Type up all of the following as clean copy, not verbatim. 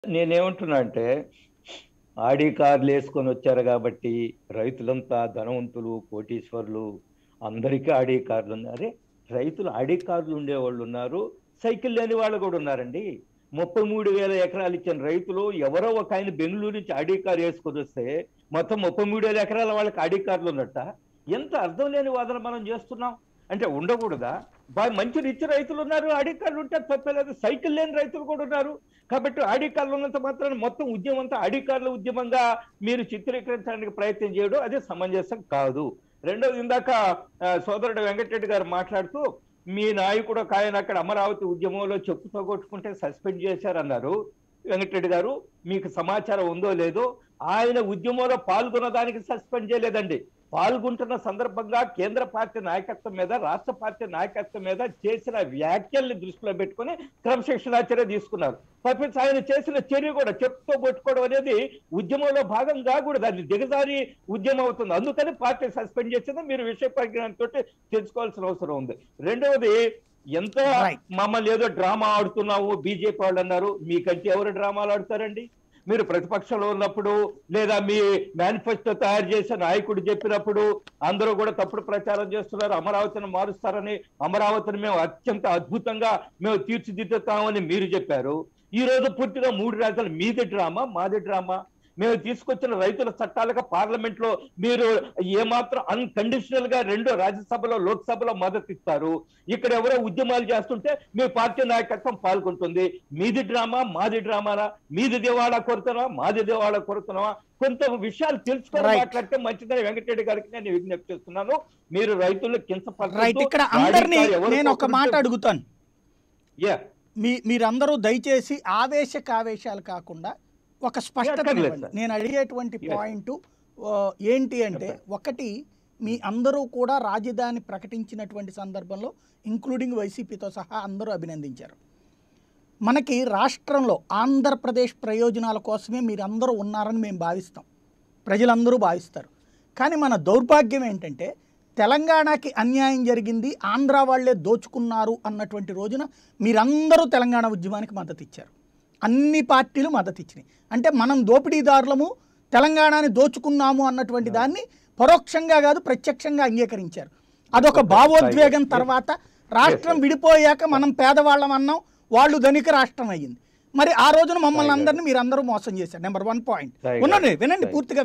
నేనేమంటున్నా అంటే ఆడి కార్లు వేసుకొని వచ్చారు కాబట్టి రైతులంతా ధనవంతులు, కోటీశ్వరులు, అందరికీ ఆడి కార్లు ఉన్నాయి. అరే, రైతులు ఆడి కార్లు ఉండేవాళ్ళు ఉన్నారు, సైకిల్ లేని వాళ్ళు కూడా ఉన్నారండి. 33,000 ఎకరాలు ఇచ్చిన రైతులు ఎవరో ఒక ఆయన బెంగళూరు నుంచి ఆడి కార్ వేసుకొని వస్తే మొత్తం 33,000 ఎకరాల వాళ్ళకి ఆడి కార్లు ఉన్నట్ట. ఎంత అర్థం లేని వాదన మనం చేస్తున్నాం. అంటే ఉండకూడదా? బాగా మంచి రిచ్ రైతులు ఉన్నారు, ఆడి కార్లు ఉంటే తప్పలేదు. సైకిల్ లేని రైతులు కూడా ఉన్నారు. కాబట్టి ఆడి కార్లు ఉన్నంత మాత్రాన మొత్తం ఉద్యమం అంతా ఆడి కార్ల ఉద్యమంగా మీరు చిత్రీకరించడానికి ప్రయత్నం చేయడం అదే సమంజసం కాదు. రెండోది, ఇందాక సోదరుడు వెంకటరెడ్డి గారు మాట్లాడుతూ మీ నాయకుడు ఒక ఆయన అక్కడ అమరావతి ఉద్యమంలో చెప్పుతో కొట్టుకుంటే సస్పెండ్ చేశారన్నారు. వెంకటరెడ్డి గారు, మీకు సమాచారం ఉందో లేదో, ఆయన ఉద్యమంలో పాల్గొన్న దానికి సస్పెండ్ చేయలేదండి. పాల్గొంటున్న సందర్భంగా కేంద్ర పార్టీ నాయకత్వం మీద, రాష్ట్ర పార్టీ నాయకత్వం మీద చేసిన వ్యాఖ్యల్ని దృష్టిలో పెట్టుకుని క్రమశిక్షణా చర్య తీసుకున్నారు. తప్పించి ఆయన చేసిన చర్య కూడా చెప్పుతో కొట్టుకోవడం అనేది ఉద్యమంలో భాగం కాకూడదు, అది దిగజారి ఉద్యమం అవుతుంది. అందుకని పార్టీ సస్పెండ్ చేసింది. మీరు విషయ పరిజ్ఞానంతో తెలుసుకోవాల్సిన అవసరం ఉంది. రెండవది, ఎంత మమ్మల్ని ఏదో డ్రామా ఆడుతున్నావు బీజేపీ వాళ్ళు అన్నారు. మీకంటే ఎవరు డ్రామాలు ఆడుతారండి? మీరు ప్రతిపక్షంలో ఉన్నప్పుడు, లేదా మీ మేనిఫెస్టో తయారు చేసే నాయకుడు చెప్పినప్పుడు అందరూ కూడా తప్పుడు ప్రచారం చేస్తున్నారు, అమరావతిని మారుస్తారని, అమరావతిని మేము అత్యంత అద్భుతంగా మేము తీర్చిదిద్దుతామని మీరు చెప్పారు. ఈ రోజు పూర్తిగా 3 రాజ్యాలు మీది డ్రామా, మాది డ్రామా. మేము తీసుకొచ్చిన రైతుల చట్టాలకు పార్లమెంట్ లో మీరు ఏమాత్రం అన్కండిషనల్ గా 2 రాజ్యసభలో, లోక్సభలో మద్దతు ఇస్తారు. ఇక్కడ ఎవరో ఉద్యమాలు చేస్తుంటే మీ పార్టీ నాయకత్వం పాల్గొంటుంది. మీది డ్రామా, మాది డ్రామానా? మీది దివాళా కొరుతున్నావా, మాది దివాళా కొరుతున్నావా? కొంత విషయాలు తెలుసుకొని మాట్లాడితే మంచిదని వెంకటరెడ్డి గారికి నేను విజ్ఞప్తి చేస్తున్నాను. మీరు రైతులు కించపరచొద్దు. ఇక్కడ అందరినీ నేను ఒక మాట అడుగుతాను. మీరందరూ దయచేసి ఆవేశకావేశాలు కాకుండా ఒక స్పష్టత ఇవ్వండి. నేను అడిగేటువంటి పాయింట్ ఏంటి అంటే, ఒకటి, మీ అందరూ కూడా రాజధాని ప్రకటించినటువంటి సందర్భంలో ఇంక్లూడింగ్ వైసీపీతో సహా అందరూ అభినందించారు. మనకి రాష్ట్రంలో ఆంధ్రప్రదేశ్ ప్రయోజనాల కోసమే మీరందరూ ఉన్నారని మేము భావిస్తాం, ప్రజలందరూ భావిస్తారు. కానీ మన దౌర్భాగ్యం ఏంటంటే, తెలంగాణకి అన్యాయం జరిగింది, ఆంధ్ర వాళ్లే దోచుకున్నారు అన్నటువంటి రోజున మీరందరూ తెలంగాణ ఉద్యమానికి మద్దతు ఇచ్చారు. అన్ని పార్టీలు మద్దతు ఇచ్చినాయి. అంటే మనం దోపిడీదారులము, తెలంగాణని దోచుకున్నాము అన్నటువంటి దాన్ని పరోక్షంగా కాదు ప్రత్యక్షంగా అంగీకరించారు. అదొక భావోద్వేగం. తర్వాత రాష్ట్రం విడిపోయాక మనం పేదవాళ్ళం అన్నాం, వాళ్ళు ధనిక రాష్ట్రం అయ్యింది. మరి ఆ రోజున మమ్మల్ని అందరినీ మీరందరూ మోసం చేశారు. Number 1 point. వినండి, పూర్తిగా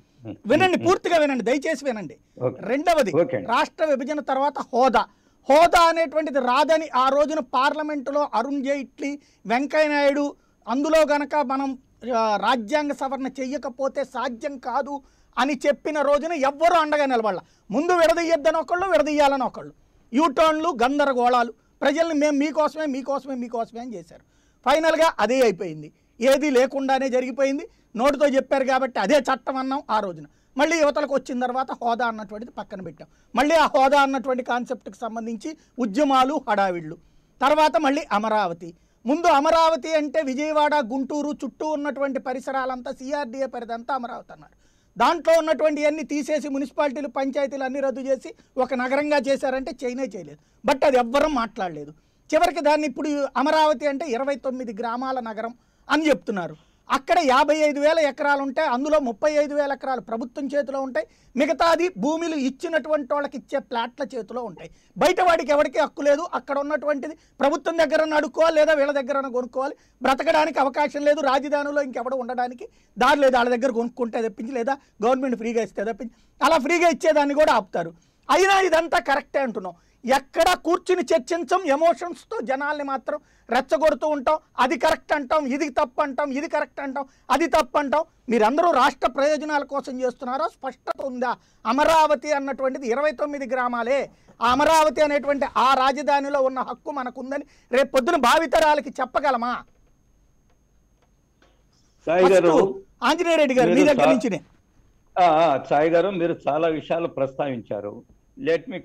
వినండి, దయచేసి వినండి. రెండవది, రాష్ట్ర విభజన తర్వాత హోదా అనేటువంటిది రాదని ఆ రోజున పార్లమెంటులో అరుణ్ జైట్లీ, వెంకయ్యనాయుడు అందులో గనక మనం రాజ్యాంగ సవరణ చెయ్యకపోతే సాధ్యం కాదు అని చెప్పిన రోజున ఎవ్వరూ అండగా నిలబడాల. ముందు విడదీయొద్దని ఒకళ్ళు, విడదీయాలని ఒకళ్ళు, యూటర్న్లు, గందరగోళాలు, ప్రజల్ని మేము మీకోసమే అని చేశారు. ఫైనల్గా అదే అయిపోయింది. ఏది లేకుండానే జరిగిపోయింది. నోటితో చెప్పారు కాబట్టి అదే చట్టం అన్నాం ఆ రోజున. మళ్ళీ యువతలకు వచ్చిన తర్వాత హోదా అన్నటువంటిది పక్కన పెట్టాం. మళ్ళీ ఆ హోదా అన్నటువంటి కాన్సెప్ట్కి సంబంధించి ఉద్యమాలు, హడావిళ్ళు. తర్వాత మళ్ళీ అమరావతి. ముందు అమరావతి అంటే విజయవాడ, గుంటూరు చుట్టూ ఉన్నటువంటి పరిసరాలంతా, సిఆర్డీఏ పరిధంతా అమరావతి అన్నారు. దాంట్లో ఉన్నటువంటి అన్ని తీసేసి మున్సిపాలిటీలు, పంచాయతీలు అన్ని రద్దు చేసి ఒక నగరంగా చేశారంటే చేయలేదు. బట్ అది ఎవ్వరూ మాట్లాడలేదు. చివరికి దాన్ని ఇప్పుడు అమరావతి అంటే 29 గ్రామాల నగరం అని చెప్తున్నారు. అక్కడ 55,000 ఎకరాలు ఉంటాయి. అందులో 35,000 ఎకరాలు ప్రభుత్వం చేతిలో ఉంటాయి. మిగతాది భూములు ఇచ్చినటువంటి వాళ్ళకి ఇచ్చే ప్లాట్ల చేతిలో ఉంటాయి. బయట వాడికి ఎవరికి హక్కు లేదు. అక్కడ ఉన్నటువంటిది ప్రభుత్వం దగ్గర అడుక్కోవాలి, లేదా వీళ్ళ దగ్గర కొనుక్కోవాలి. బ్రతకడానికి అవకాశం లేదు. రాజధానిలో ఇంకెవడ ఉండడానికి దారి లేదు. వాళ్ళ దగ్గర కొనుక్కుంటే తప్పించి, లేదా గవర్నమెంట్ ఫ్రీగా ఇస్తే తప్పించి, అలా ఫ్రీగా ఇచ్చేదాన్ని కూడా ఆపుతారు. అయినా ఇదంతా కరెక్టే అంటున్నాం. ఎక్కడ కూర్చుని చర్చించం, ఎమోషన్స్తో జనాల్ని మాత్రం రెచ్చగొడుతూ ఉంటాం. అది కరెక్ట్ అంటాం, ఇది తప్పు అంటాం, ఇది కరెక్ట్ అంటాం, అది తప్పు అంటాం. మీరందరూ రాష్ట్ర ప్రయోజనాల కోసం చేస్తున్నారో స్పష్టత ఉందా? అమరావతి అన్నటువంటిది 29 గ్రామాలే. ఆ అమరావతి అనేటువంటి ఆ రాజధానిలో ఉన్న హక్కు మనకుందని రేపు పొద్దున భావితరాలకి చెప్పగలమా? ఆంజనేయ రెడ్డి గారు, మీ దగ్గర నుంచినే. సాయి గారు, మీరు చాలా విషయాలు ప్రస్తావించారు. Let me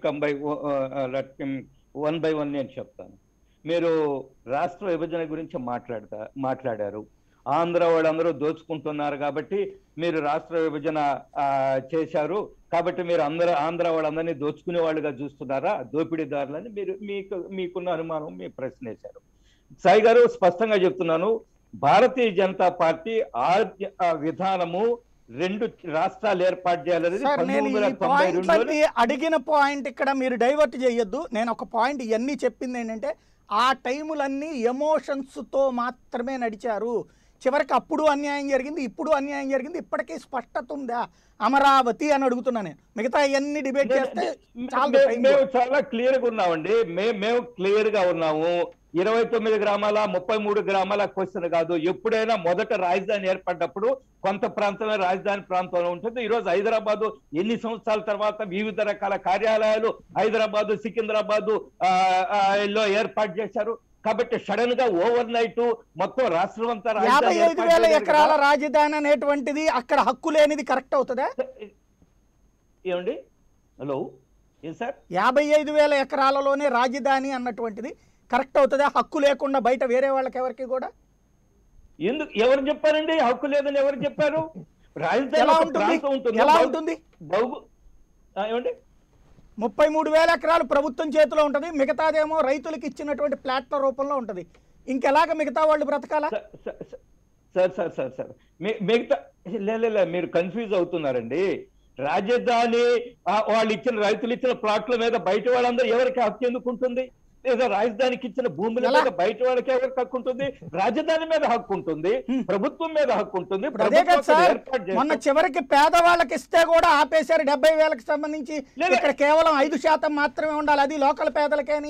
one by one నేను చెప్తాను. మీరు రాష్ట్ర విభజన గురించి మాట్లాడారు. ఆంధ్ర వాళ్ళందరూ దోచుకుంటున్నారు కాబట్టి మీరు రాష్ట్ర విభజన చేశారు కాబట్టి మీరు ఆంధ్ర వాళ్ళందరినీ దోచుకునే వాళ్ళుగా చూస్తున్నారా, దోపిడీదారులని మీకున్న అనుమానం, మీ ప్రశ్న వేశారు. సాయి గారు, స్పష్టంగా చెప్తున్నాను, భారతీయ జనతా పార్టీ ఆ విధానము 2 రాష్ట్రాలు ఏర్పాటు చేయాలనేది సార్, నేను ఈ 1992లో పాయింట్లన్నీ అడిగిన పాయింట్ ఇక్కడ మీరు డైవర్ట్ చేయొద్దు. నేను ఒక పాయింట్ ఇవన్నీ చెప్పింది ఏంటంటే ఆ టైములన్నీ ఎమోషన్స్తో మాత్రమే నడిచారు. చివరికి అప్పుడు అన్యాయం జరిగింది, ఇప్పుడు అన్యాయం జరిగింది, ఇప్పటికీ స్పష్టత ఉందా అమరావతి అని అడుగుతున్నా నేను. మిగతా ఇవన్నీ డిబేట్ చేస్తే మేము చాలా క్లియర్ గా ఉన్నామండి. మేము క్లియర్ గా ఉన్నాము. 29 గ్రామాల 33 గ్రామాల క్వశ్చన్ కాదు. ఎప్పుడైనా మొదట రాజధాని ఏర్పడ్డప్పుడు కొంత ప్రాంతంలో రాజధాని ప్రాంతంలో ఉంటుంది. ఈ రోజు హైదరాబాదు ఎన్ని సంవత్సరాల తర్వాత వివిధ రకాల కార్యాలయాలు హైదరాబాదు, సికింద్రాబాదు లో ఏర్పాటు చేశారు. కాబట్టి సడన్ గా ఓవర్ నైట్ మొత్తం రాష్ట్రం అంతా 55,000 ఎకరాల రాజధాని అనేటువంటిది అక్కడ హక్కు లేనిది కరెక్ట్ అవుతుందా? ఏమండి? హలో, ఏం సార్? 55,000 ఎకరాలలోనే రాజధాని అన్నటువంటిది కరెక్ట్ అవుతుందా? హక్కు లేకుండా బయట వేరే వాళ్ళకి ఎవరికి కూడా ఎందుకు? ఎవరు చెప్పారండి హక్కు లేదని? ఎవరు చెప్పారు? రాజధాని ఎలా ఒక ప్రాంతం ఉంటుంది. ఎలా ఉంటుంది? ఏమండి? 33,000 ఎకరాలు ప్రభుత్వం చేతిలో ఉంటుంది, మిగతాదేమో రైతులకు ఇచ్చినటువంటి ప్లాట్ల రూపంలో ఉంటుంది. ఇంకెలాగ మిగతా వాళ్ళు బ్రతకాలా? సార్ మిగతా మీరు కన్ఫ్యూజ్ అవుతున్నారండి. రాజధాని వాళ్ళు ఇచ్చిన రైతులు ఇచ్చిన ప్లాట్ల మీద బయట వాళ్ళందరూ ఎవరికి హక్కు ఎందుకు ఉంటుంది? లేదా రాజధానికి ఇచ్చిన భూముల మీద బయట వాళ్ళకి ఎవరికి హక్కు ఉంటుంది? రాజధాని మీద హక్కు ఉంటుంది, ప్రభుత్వం మీద హక్కు ఉంటుంది. మొన్న చివరికి పేదవాళ్ళకి ఇస్తే కూడా ఆపేశారు. 70,000కి సంబంధించి ఇక్కడ కేవలం 5% మాత్రమే ఉండాలి, అది లోకల్ పేదలకేని.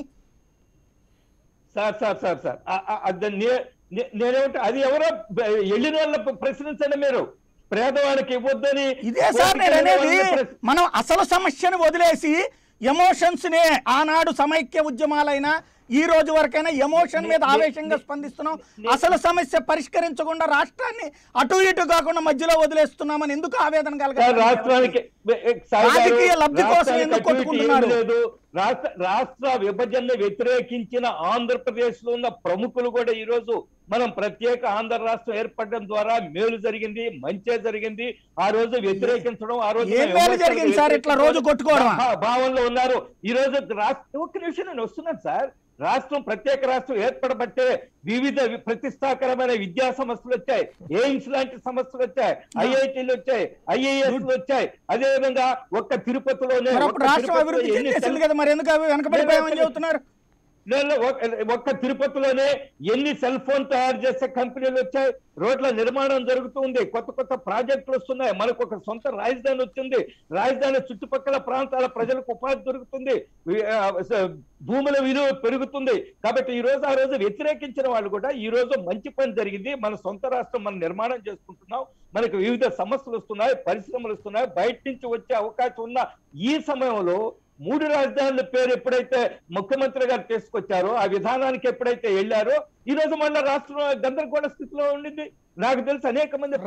సార్ నేనేమిటి, అది ఎవరో వెళ్ళిన వాళ్ళ ప్రశ్నించండి మీరు. పేదవాళ్ళకి ఇవ్వద్దని ఇదే సార్ నేను అనేది. మనం అసలు సమస్యను వదిలేసి ఎమోషన్స్ నే, ఆనాడు సమైక్య ఉద్యమాలైనా ఈ రోజు వరకైనా ఎమోషన్ మీద ఆవేశంగా స్పందిస్తున్నాం. అసలు సమస్య పరిష్కరించకుండా రాష్ట్రాన్ని అటు ఇటు కాకుండా మధ్యలో వదిలేస్తున్నామని ఎందుకు ఆవేదన కలగాలి? రాష్ట్రానికి రాజకీయ లబ్ధి కోసం ఎందుకు కొట్టుకుంటున్నారు? రాష్ట్ర విభజన వ్యతిరేకించిన ఆంధ్రప్రదేశ్ లో ఉన్న ప్రముఖులు కూడా ఈ రోజు మనం ప్రత్యేక ఆంధ్ర రాష్ట్రం ఏర్పడడం ద్వారా మేలు జరిగింది, మంచే జరిగింది. ఆ రోజు వ్యతిరేకించడం, ఆ రోజు జరిగింది సార్ ఇట్లా రోజు కొట్టుకోవడం భావనలో ఉన్నారు. ఈ రోజు రాష్ట్రం, ఒక్క నిమిషం నేను వస్తున్నాను సార్. రాష్ట్రం, ప్రత్యేక రాష్ట్రం ఏర్పడబట్టే వివిధ ప్రతిష్టాకరమైన విద్యా సంస్థలు వచ్చాయి, ఎయిమ్స్ లాంటి సంస్థలు వచ్చాయి, ఐఐటీలు వచ్చాయి, ఐఏఎస్లు వచ్చాయి. అదే విధంగా ఒక్క తిరుపతిలోనే ఒక్క తిరుపతిలోనే ఎన్ని సెల్ ఫోన్ తయారు చేసే కంపెనీలు వచ్చాయి, రోడ్ల నిర్మాణం జరుగుతుంది, కొత్త కొత్త ప్రాజెక్టులు వస్తున్నాయి, మనకు ఒక సొంత రాజధాని వచ్చింది, రాజధాని చుట్టుపక్కల ప్రాంతాల ప్రజలకు ఉపాధి దొరుకుతుంది, భూముల విలువ పెరుగుతుంది. కాబట్టి ఈ రోజు ఆ రోజు వ్యతిరేకించిన వాళ్ళు కూడా ఈ రోజు మంచి పని జరిగింది, మన సొంత రాష్ట్రం మనం నిర్మాణం చేసుకుంటున్నాం, మనకు వివిధ సమస్యలు వస్తున్నాయి, పరిశ్రమలు వస్తున్నాయి, బయట నుంచి వచ్చే అవకాశం ఉన్న ఈ సమయంలో 3 రాజధానుల పేరు ఎప్పుడైతే ముఖ్యమంత్రి గారు తీసుకొచ్చారో, ఆ విధానానికి ఎప్పుడైతే వెళ్ళారో, ఈ రోజు మళ్ళీ రాష్ట్రం గందరగోళ స్థితిలో ఉండింది. నాకు తెలిసి అనేక మంది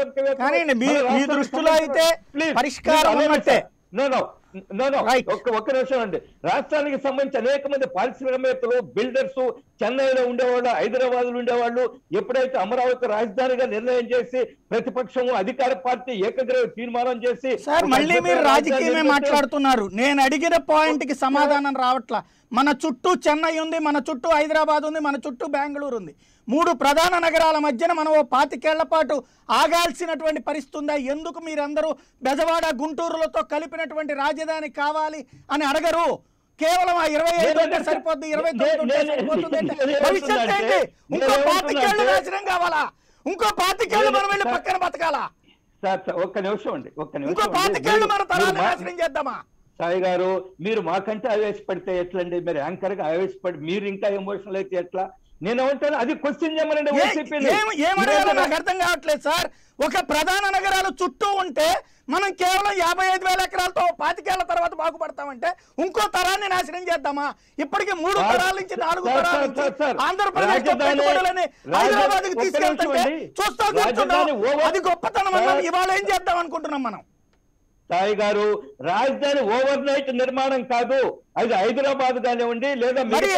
ఒక్క నిమిషం అండి. రాష్ట్రానికి సంబంధించి అనేక మంది పారిశ్రామికవేత్తలు, బిల్డర్స్ చెన్నైలో ఉండేవాళ్ళు, హైదరాబాద్ లో ఉండేవాళ్ళు ఎప్పుడైతే అమరావతి రాజధానిగా నిర్ణయం చేసి ప్రతిపక్షం, అధికార పార్టీ ఏకగ్రీవ తీర్మానం చేసి, సార్ మళ్ళీ మీరు రాజకీయమే మాట్లాడుతున్నారు. నేను అడిగిన పాయింట్ కి సమాధానం రావట్లా. మన చుట్టూ చెన్నై ఉంది, మన చుట్టూ హైదరాబాద్ ఉంది, మన చుట్టూ బెంగళూరు ఉంది. 3 ప్రధాన నగరాల మధ్యన మనం 25 ఏళ్ల పాటు ఆగాల్సినటువంటి పరిస్థితి ఉందా? ఎందుకు మీరందరూ బెజవాడ, గుంటూరులతో కలిపినటువంటి రాజధాని కావాలి అని అడగరు? కేవలం ఆ 25 సరిపోద్ది, 29 సరిపోతుంది అంటే భవిష్యత్ ఏంటి? ఇంకో 25 ఏళ్ళు నాశనం కావాలా? ఇంకో 25 ఏళ్ళు మనం వెళ్ళి పక్కన బతకాలా? ఒక్క నిమిషం అండి, ఇంకో 25 ఏళ్ళు మన తరాన్ని నాశనం చేద్దామా? సాయి గారు, మీరు మాకంటే ఆవేశపడితే ఎట్లండి? మీరు యాంకర్ గా ఆవేశపడి మీరు ఇంకా ఎమోషనల్ అయితే ఎట్లా? నేను ఏమంటాను, అది క్వశ్చన్ చేయమనండి. నాకు అర్థం కావట్లేదు సార్. ఒక ప్రధాన నగరాలు చుట్టూ ఉంటే మనం కేవలం 55,000 ఎకరాలతో 25 ఏళ్ల తర్వాత బాగుపడతామంటే ఇంకో తరాన్ని నాశనం చేద్దామా? ఇప్పటికీ 3 తరాల నుంచి 4 తరాల నుంచి ఆంధ్రప్రదేశ్ హైదరాబాద్ కి తీసుకెళ్తుంటే చూస్తా కూర్చుంటాం. అది గొప్పతనం అన్నాం. ఇవాళ ఏం చేద్దాం అనుకుంటున్నాం మనం? సాయి గారు, రాజధాని ఓవర్ నైట్ నిర్మాణం కాదు. అది హైదరాబాద్ కానివ్వండి, లేదా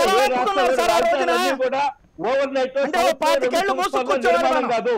కూడా ఓవర్ నైట్ నిర్మాణం కాదు.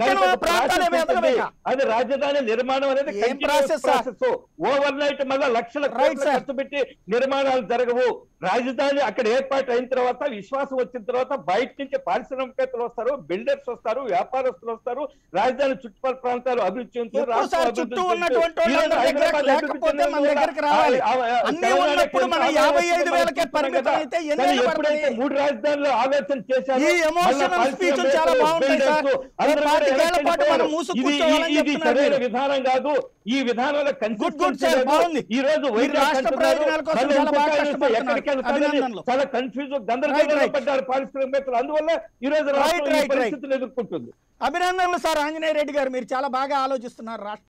అది రాజధాని నిర్మాణం అనేది ప్రాసెస్. ఓవర్ నైట్ మళ్ళీ లక్షల కోట్లు ఖర్చు పెట్టి నిర్మాణాలు జరగవు. రాజధాని అక్కడ ఏర్పాటు అయిన తర్వాత విశ్వాసం వచ్చిన తర్వాత బయట నుంచి పారిశ్రామికవేత్తలు వస్తారు, బిల్డర్స్ వస్తారు, వ్యాపారస్తులు వస్తారు, రాజధాని చుట్టుపక్కల ప్రాంతాలు అభివృద్ధి చెందుతాయి, ఎప్పుడు రాష్ట్రం సార్ అభివృద్ధి చుట్టూ చెందుతుంది. ఉన్నటువంటి ఈ రోజు వాళ్ళందరి దగ్గర హైదరాబాద్ లేకపోతే మన దగ్గరికి రావాలి. అన్ని ఉన్నప్పుడు మన 55,000కే పరిమితం అయితే ఎన్నేళ్ళు ఎప్పుడైతే పడుతుంది? 3 రాజధానులు ఆలోచన చేశారు, ఈ ఎమోషనల్ స్పీచ్లు చాలా బాగుంటాయి సార్. ఓ 25 ఏళ్ల పాటు మనం మూసు కూర్చోవాలని ఇది చెప్తున్నారు సరైన మీరు. విధానం కాదు. ఈ విధానంలో గుడ్ సార్, బాగుంది. ఈ రోజు మీరు రాష్ట్ర ప్రయోజనాల కోసం చాలా బాగా కష్టపడుతున్నారు. అభినందనలు. చాలా కన్ఫ్యూజ్ గందరగోళంలో పడ్డారు పారిశ్రామికవేత్తలు. అందువల్ల ఈ రోజు రాష్ట్రం ఈ పరిస్థితులు ఎదుర్కొంటుంది. అభినందనలు సార్ ఆంజనేయ రెడ్డి గారు, మీరు చాలా బాగా ఆలోచిస్తున్నారు. రాష్ట్ర